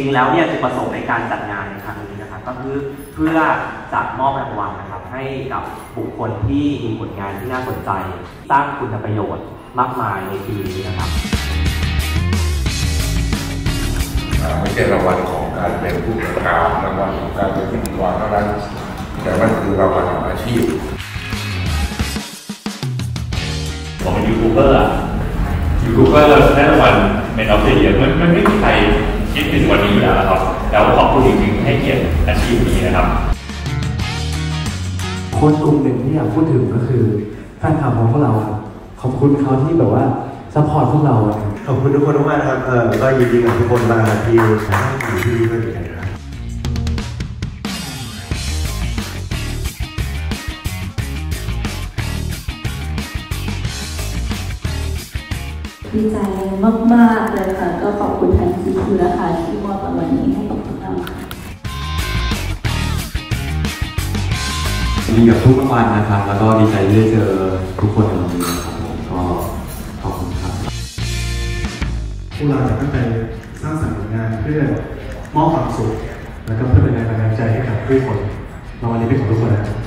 ๆแล้วเนี่ยจุดประสงค์ในการจัดงานในครั้งนี้นะครับก็คือเพื่อจะมอบรางวัลนะครับให้กับบุคคลที่มีผลงานที่น่าสนใจสร้างคุณประโยชน์มากมายในปีนี้นะครับไม่ใช่รางวัลของการเป็นผู้ประกาศรางวัลของการเป็นพิธีกรเท่านั้นแต่มันคือรางวัลของอาชีพผมเป็นยูทูบเบอร์ได้รางวัลเมนออฟเดอะเยียร์มันไม่มีใครคิดถึงวันนี้อยู่แล้วครับแล้วขอบคุณจริงๆให้เกียรติอาชีพนี้นะครับคนกลุ่มหนึ่งที่อยากพูดถึงก็คือแฟนคลับของพวกเราขอบคุณเขาที่แบบว่าซัพพอร์ตพวกเราขอบคุณทุกคนมากนะครับก็ยินดีกับทุกคนมากที่อยู่ที่นี่ด้วยกันครับดีใจมากๆเลยค่ะก็ขอบคุณทางซีคิวนะคะที่มอบรางวัลนี้ให้กับพวกเราค่ะดีกับทุกรางวัลนะครับแล้วก็ดีใจที่ได้เจอทุกคนในวันนี้นะครับผมก็ขอบคุณครับพวกเราจะตั้งใจสร้างสรรค์ผลงานเพื่อมอบความสุขแล้วก็เพื่อเป็นแรงบันดาลใจให้กับทุกคนรางวัลนี้เป็นของทุกคนนะครับ